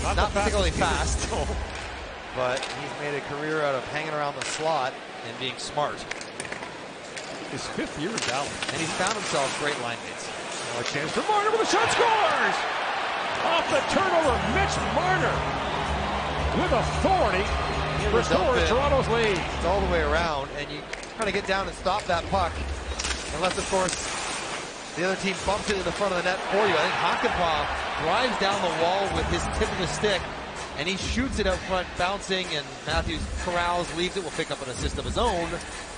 Not particularly fast, but he's made a career out of hanging around the slot and being smart. His 5th year in Dallas. And he's found himself great line mates. Now a chance for Marner with a shot, scores! Off the turnover, Mitch Marner with authority restores Toronto's lead. It's all the way around, and you kind of get down and stop that puck. Unless, of course, the other team bumps it in the front of the net for you. I think Hakanpää drives down the wall with his tip of the stick, and he shoots it out front, bouncing, and Matthews corrals, leaves it, will pick up an assist of his own.